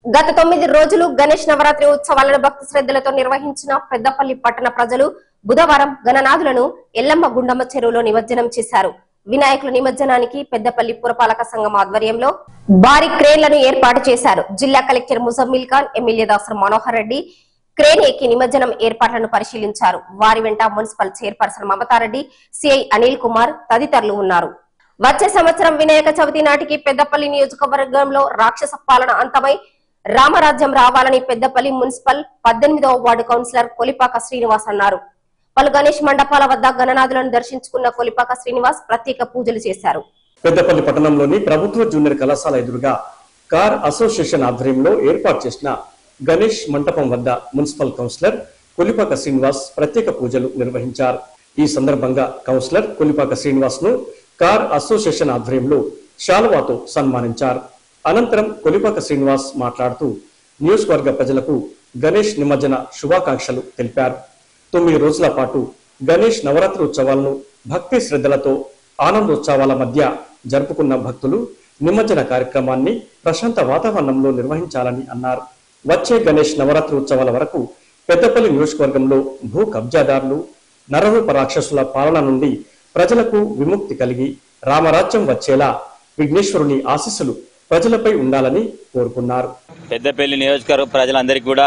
గత 9 రోజులు గణేష్ నవరాత్రి ఉత్సవాలను భక్తి శ్రద్ధలతో నిర్వహించిన పెద్దపల్లి పట్టణ ప్రజలు బుధవారం గణనాథులను ఎల్లమ్మ గుండమ్మ చెరువులో నిమజ్జనం చేశారు. వినాయకుల నిమజ్జనానికి పెద్దపల్లి పురపాలక సంఘం ఆధ్వర్యంలో భారీ క్రేన్లను ఏర్పాటు చేశారు. జిల్లా collector Muzammil Khan, MLA Dasar Manohar Reddy crane ఎక్కి నిమజ్జనం ఏర్పాట్లను పరిశీలించారు. వారి వెంట municipal chairperson Mamatha Reddy, CI Anil Kumar తదితరులు ఉన్నారు. వచ్చే సంవత్సరం వినాయక చవితి నాటికి పెద్దపల్లి నియోజకవర్గంలో రాక్షస పాలన అంతమై రామరాజ్యం రావాలని పెద్దపల్లి మున్సిపల్ 18వ వార్డు కౌన్సిలర్ కొలిపాక శ్రీనివాస్ అన్నారు. పలు గణేష్ మండపాల వద్ద గణనాథులను దర్శించుకున్న కొలిపాక శ్రీనివాస్ ప్రత్యేక పూజలు చేశారు. పెద్దపల్లి పట్టణంలోని ప్రభుత్వ జూనియర్ కళాశాల ఎదురుగా కార్ అసోసియేషన్ ఆధ్వర్యంలో ఏర్పాటు చేసిన గణేష్ మండపం వద్ద మున్సిపల్ కౌన్సిలర్ కొలిపాక శ్రీనివాస్ ప్రత్యేక పూజలు నిర్వహించారు. ఈ సందర్భంగా కౌన్సిలర్ కొలిపాక శ్రీనివాస్ ను కార్ అసోసియేషన్ ఆధ్వర్యంలో శాలువాతో సన్మానించారు. అనంతరం కొలిపాక శ్రీనివాస్ మాట్లాడుతూ నియోజకవర్గ ప్రజలకు గణేష్ నిమజ్జన శుభాకాంక్షలు తెలిపారు. 9 రోజుల పాటు గణేష్ నవరాత్రి ఉత్సవాలను భక్తి శ్రద్ధలతో ఆనందోత్సవాల మధ్య జరుపుకున్న భక్తులు నిమజ్జన కార్యక్రమాన్ని ప్రశాంత వాతావరణంలో నిర్వహించాలని అన్నారు. వచ్చే గణేష్ నవరాత్రి ఉత్సవాల వరకు పెద్దపల్లి నియోజకవర్గంలో భూ కబ్జాదారులు, నరరూప రాక్షసుల పాలన నుండి ప్రజలకు విముక్తి కలిగి రామరాజ్యం వచ్చేలా విఘ్నేశ్వరుని ఆశీస్సులు ప్రజలపై ఉండాలని కోరుకున్నారు. పెద్దపల్లి నియోజకవర్గ ప్రజలందరికీ కూడా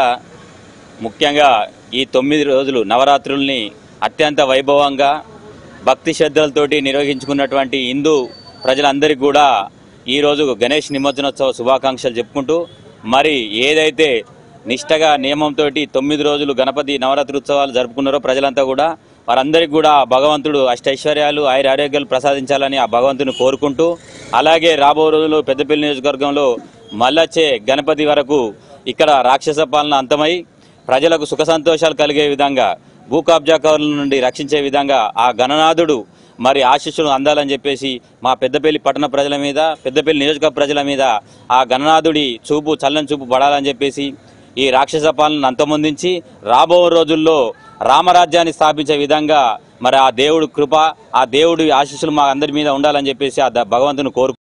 ముఖ్యంగా ఈ 9 రోజులు నవరాత్రుల్ని అత్యంత వైభవంగా భక్తి శ్రద్ధలతోటి నిర్వహించుకున్నటువంటి హిందూ ప్రజలందరికీ కూడా ఈరోజు గణేష్ నిమజ్జనోత్సవ శుభాకాంక్షలు చెప్పుకుంటూ, మరి ఏదైతే నిష్టగా నియమంతో 9 రోజులు గణపతి నవరాత్రి ఉత్సవాలు జరుపుకున్నారో ప్రజలంతా కూడా వారందరికీ కూడా భగవంతుడు అష్టైశ్వర్యాలు, ఆరోగ్యాలు ప్రసాదించాలని ఆ భగవంతుని కోరుకుంటూ, అలాగే రాబో రోజుల్లో పెద్దపల్లి నియోజకవర్గంలో మళ్ళొచ్చే గణపతి వరకు ఇక్కడ రాక్షస పాలన అంతమై ప్రజలకు సుఖ సంతోషాలు కలిగే విధంగా, భూ కబ్జాకారుల నుండి రక్షించే విధంగా ఆ గణనాథుడు మరి ఆశీస్సులు అందాలని చెప్పేసి మా పెద్దపల్లి పట్టణ ప్రజల మీద, పెద్దపల్లి నియోజకవర్గ ప్రజల మీద ఆ గణనాథుడి చూపు చల్లని చూపు పడాలని చెప్పేసి ఈ రాక్షస పాలనను అంతమొందించి రాబో రోజుల్లో రామరాజ్యాన్ని స్థాపించే విధంగా మరి ఆ దేవుడి కృప, ఆ దేవుడి ఆశీస్సులు మా అందరి మీద ఉండాలని చెప్పేసి ఆ భగవంతుని కోరు